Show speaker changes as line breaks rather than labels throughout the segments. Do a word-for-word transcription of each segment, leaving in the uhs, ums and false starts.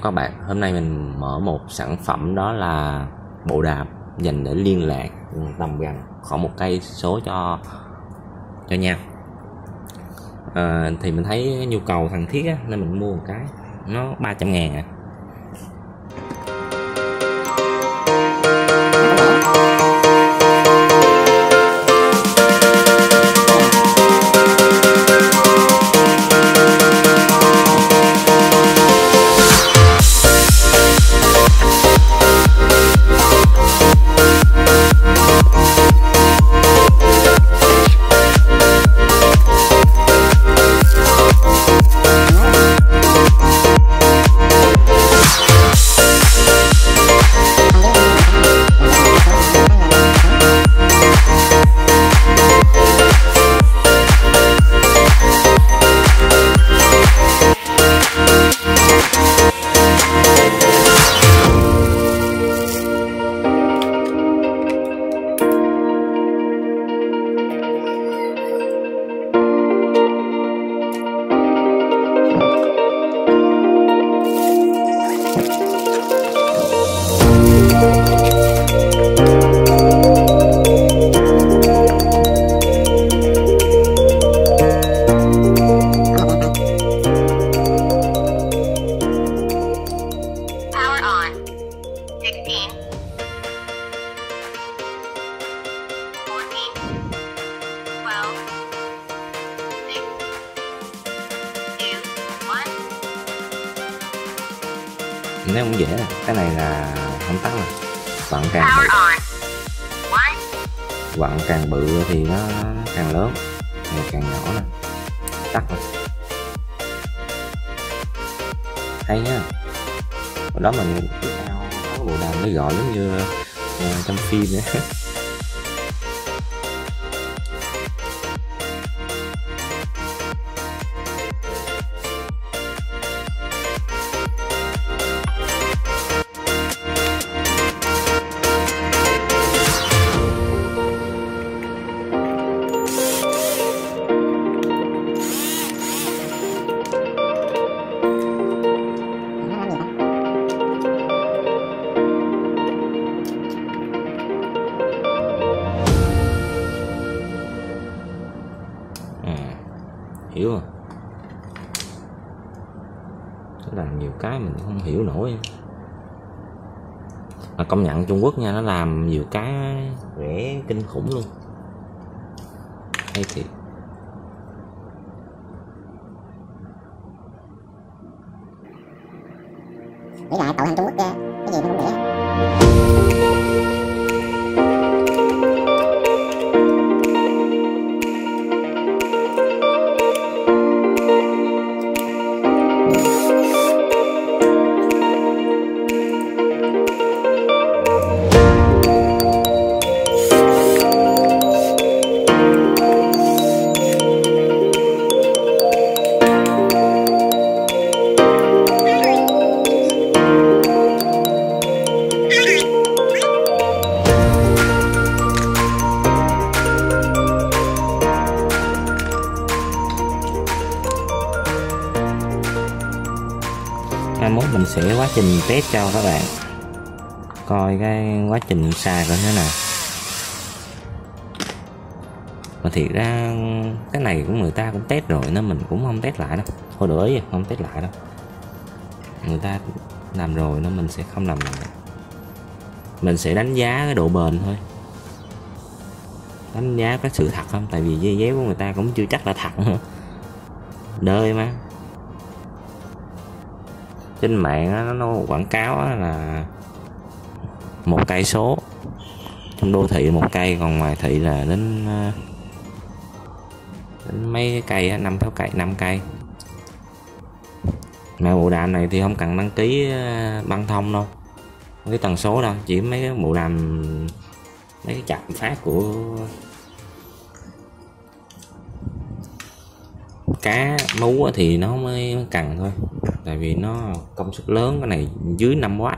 các bạn, hôm nay mình mở một sản phẩm đó là bộ đàm dành để liên lạc tầm gần khoảng một cây số cho cho nhau. À, thì mình thấy nhu cầu cần thiết á, nên mình mua một cái, nó ba trăm ngàn à. Nó cũng dễ nè, cái này là không tắt nè, quặng càng bự, quặng càng bự thì nó càng lớn, này càng nhỏ nè, tắt nè, hay nhá. Hồi đó mình có bộ đàm nó gọi giống như uh, trong phim nữa. Hiểu không? Nó làm nhiều cái mình không hiểu nổi. Mà công nhận Trung Quốc nha, nó làm nhiều cái rẻ kinh khủng luôn, hay thiệt.
Nghĩ lại cậu hàng Trung Quốc ra cái gì nó cũng rẻ.
Mai mốt mình sẽ quá trình test cho các bạn coi cái quá trình xài coi thế nào. Mà thiệt ra cái này của người ta cũng test rồi nên mình cũng không test lại đâu, thôi đỡ ý không test lại đâu, người ta làm rồi nên mình sẽ không làm lại. Mình sẽ đánh giá cái độ bền thôi, đánh giá cái sự thật không, tại vì dây déo của người ta cũng chưa chắc là thật nữa, đời mà. Trên mạng đó, nó quảng cáo đó là một cây số, trong đô thị một cây, còn ngoài thị là đến, đến mấy cây, năm sáu cây, năm cây. Mà bộ đàm này thì không cần đăng ký băng thông đâu, cái tần số đâu, chỉ mấy cái bộ đàm, mấy cái chạm phát của cá mú thì nó mới cần thôi, tại vì nó công suất lớn, cái này dưới năm oát.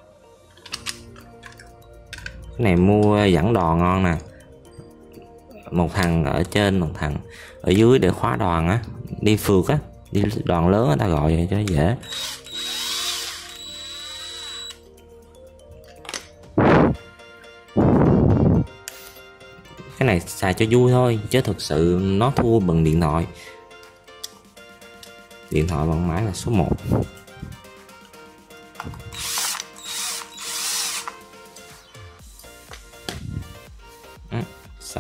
Cái này mua dẫn đò ngon nè, một thằng ở trên, một thằng ở dưới để khóa đoàn á, đi phượt á, đi đoàn lớn người ta gọi vậy cho dễ. Cái này xài cho vui thôi chứ thực sự nó thua bằng điện thoại. Điện thoại bằng máy là số một. À, sao?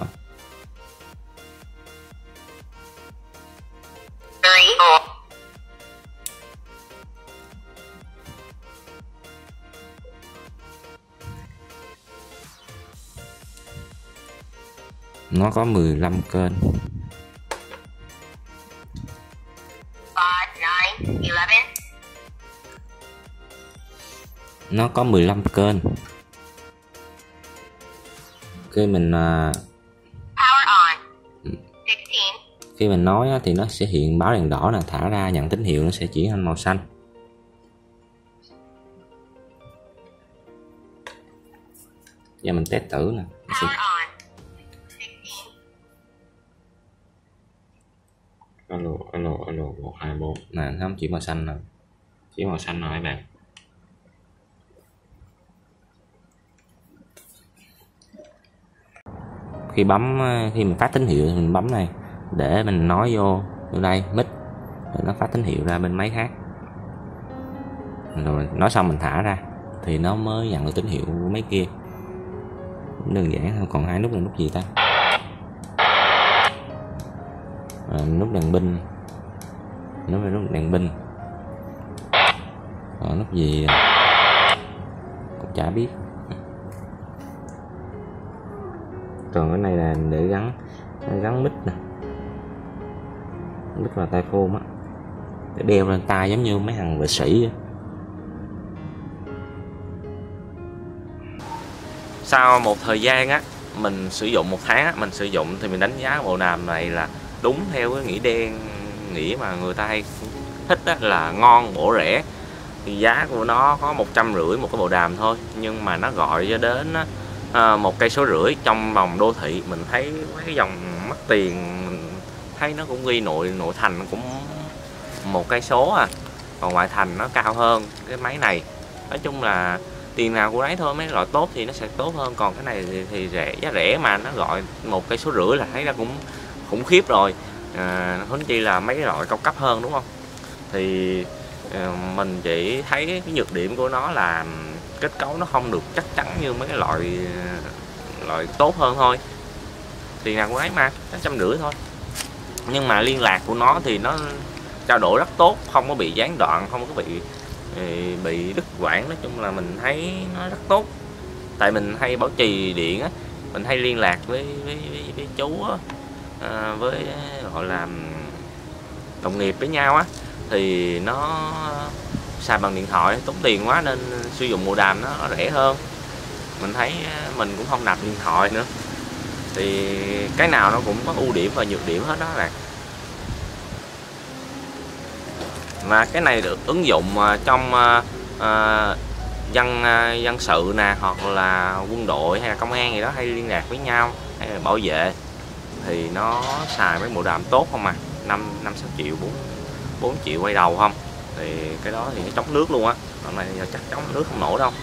Nó có mười lăm kênh. Nó có mười lăm kênh. Khi mình khi mình nói thì nó sẽ hiện báo đèn đỏ là thả ra, nhận tín hiệu nó sẽ chuyển thành màu xanh. Giờ mình test thử nè. Alo alo alo một hai bốn nè, nó không chuyển màu xanh nè, chuyển màu xanh rồi các bạn. Khi bấm, khi mình phát tín hiệu mình bấm này để mình nói vô vô đây mic rồi nó phát tín hiệu ra bên máy khác, rồi nói xong mình thả ra thì nó mới nhận được tín hiệu của máy kia. Đơn giản thôi. Còn hai nút là nút gì ta? À, nút đèn pin, nút là nút đèn pin. Còn nút gì cũng chả biết. Còn cái này là để gắn gắn mic nè, mic vào tai phone á, để đeo lên tai giống như mấy thằng vệ sĩ. Sau một thời gian á, mình sử dụng một tháng á, mình sử dụng thì mình đánh giá bộ đàm này là đúng theo cái nghĩa đen, nghĩa mà người ta hay thích á, là ngon bổ rẻ. Thì giá của nó có một trăm rưỡi một cái bộ đàm thôi, nhưng mà nó gọi cho đến á, à, một cây số rưỡi trong vòng đô thị. Mình thấy mấy cái dòng mắc tiền, mình thấy nó cũng ghi nội nội thành cũng một cây số à, còn ngoại thành nó cao hơn cái máy này. Nói chung là tiền nào của đấy thôi, mấy loại tốt thì nó sẽ tốt hơn, còn cái này thì, thì rẻ, giá rẻ mà nó gọi một cây số rưỡi là thấy ra cũng khủng khiếp rồi. À, huống chi là mấy cái loại cao cấp hơn, đúng không? Thì à, mình chỉ thấy cái nhược điểm của nó là kết cấu nó không được chắc chắn như mấy cái loại loại tốt hơn thôi. Tiền nào của đấy mà tám trăm rưỡi thôi, nhưng mà liên lạc của nó thì nó trao đổi rất tốt, không có bị gián đoạn, không có bị bị đứt quãng. Nói chung là mình thấy nó rất tốt. Tại mình hay bảo trì điện á, mình hay liên lạc với với, với, với chú á, à, với gọi là đồng nghiệp với nhau á, thì nó xài bằng điện thoại tốn tiền quá nên sử dụng bộ đàm nó rẻ hơn. Mình thấy mình cũng không nạp điện thoại nữa, thì cái nào nó cũng có ưu điểm và nhược điểm hết đó là. Mà cái này được ứng dụng trong uh, dân uh, dân sự nè, hoặc là quân đội hay là công an gì đó hay liên lạc với nhau, hay là bảo vệ, thì nó xài mấy bộ đàm tốt không à, năm năm sáu triệu, bốn bốn triệu quay đầu không, thì cái đó thì nó chống nước luôn á. Còn này chắc chống nước không nổi đâu.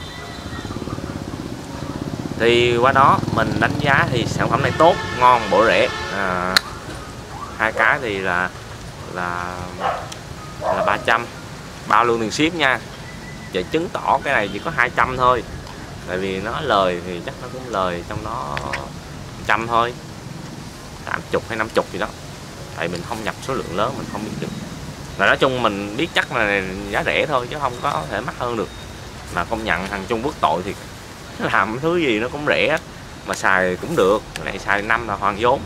Thì qua đó mình đánh giá thì sản phẩm này tốt, ngon, bổ rẻ. À, hai cái thì là là là ba trăm, bao luôn tiền ship nha. Vậy chứng tỏ cái này chỉ có hai trăm thôi, tại vì nó lời thì chắc nó cũng lời trong đó trăm thôi, tám mươi hay năm mươi gì đó. Tại mình không nhập số lượng lớn mình không biết được. Và nói chung mình biết chắc là giá rẻ thôi chứ không có thể mắc hơn được. Mà công nhận thằng Trung Quốc tội thì làm thứ gì nó cũng rẻ, mà xài cũng được. Cái này xài năm là hoàn vốn.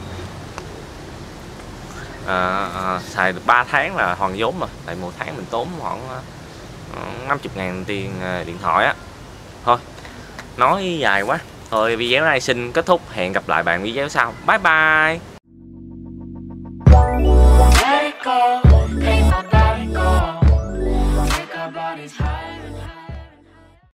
À, à, xài được ba tháng là hoàn vốn rồi. Tại một tháng mình tốn khoảng năm mươi ngàn tiền điện thoại á. Thôi nói dài quá. Thôi video này xin kết thúc. Hẹn gặp lại bạn video sau. Bye bye.